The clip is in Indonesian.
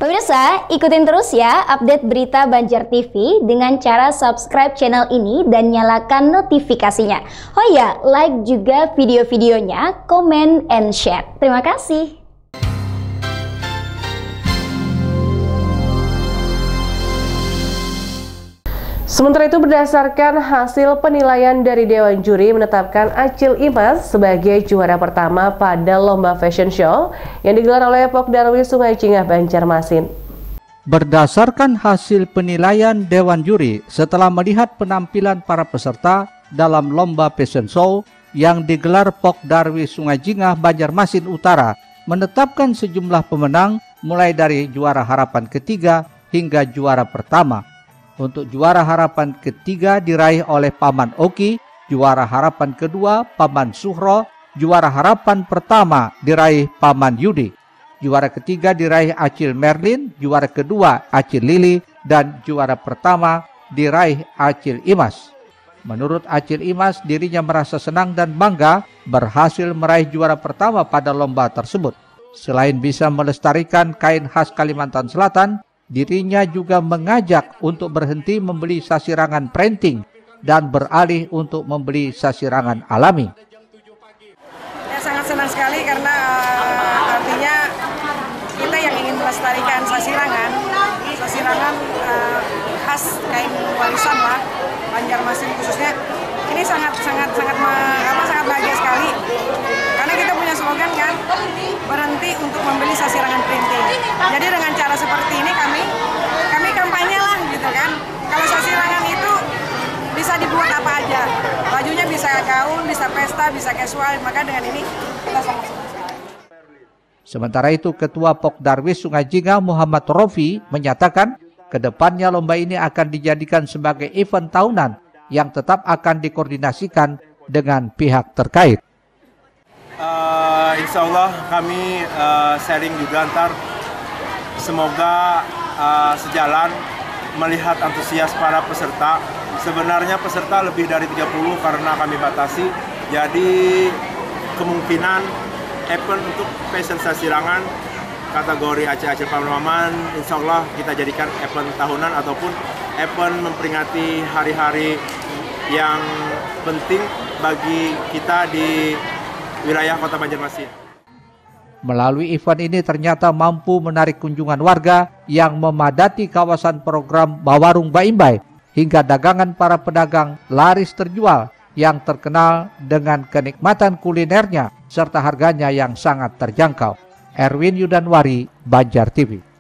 Pemirsa, ikutin terus ya update berita Banjar TV dengan cara subscribe channel ini dan nyalakan notifikasinya. Oh ya, like juga video-videonya, comment and share. Terima kasih. Sementara itu, berdasarkan hasil penilaian dari Dewan Juri menetapkan Acil Imas sebagai juara pertama pada Lomba Fashion Show yang digelar oleh Pok Darwi Sungai Cingah, Banjarmasin. Berdasarkan hasil penilaian Dewan Juri setelah melihat penampilan para peserta dalam Lomba Fashion Show yang digelar Pok Darwi Sungai Cingah, Banjarmasin Utara, menetapkan sejumlah pemenang mulai dari juara harapan ketiga hingga juara pertama. Untuk juara harapan ketiga diraih oleh Paman Oki, juara harapan kedua Paman Suhro, juara harapan pertama diraih Paman Yudi, juara ketiga diraih Acil Merlin, juara kedua Acil Lili, dan juara pertama diraih Acil Imas. Menurut Acil Imas, dirinya merasa senang dan bangga berhasil meraih juara pertama pada lomba tersebut. Selain bisa melestarikan kain khas Kalimantan Selatan, dirinya juga mengajak untuk berhenti membeli sasirangan printing dan beralih untuk membeli sasirangan alami. Ya, sangat senang sekali karena artinya kita yang ingin melestarikan sasirangan khas kain warisan lah Banjarmasin khususnya, ini sangat bahagia sekali karena kita punya slogan kan, berhenti untuk membeli sasirangan printing. Jadi dengan cara seperti ini kami kampanye lah gitu kan. Kalau sasirangan itu bisa dibuat apa aja, bajunya bisa gaun, bisa pesta, bisa casual, maka dengan ini kita sangat senang sekali. Sementara itu, Ketua Pok Darwi Sungai Cingah Muhammad Rofi menyatakan kedepannya lomba ini akan dijadikan sebagai event tahunan yang tetap akan dikoordinasikan dengan pihak terkait. Insya Allah kami sharing juga antar, semoga sejalan melihat antusias para peserta. Sebenarnya peserta lebih dari 30 karena kami batasi, jadi kemungkinan event untuk fashion sasirangan kategori Acil Paman, insya Allah kita jadikan event tahunan ataupun event memperingati hari-hari yang penting bagi kita di wilayah Kota Banjarmasin. Melalui event ini ternyata mampu menarik kunjungan warga yang memadati kawasan program Bawarung Baimbai, hingga dagangan para pedagang laris terjual yang terkenal dengan kenikmatan kulinernya serta harganya yang sangat terjangkau. Erwin Yudanwari, Banjar TV.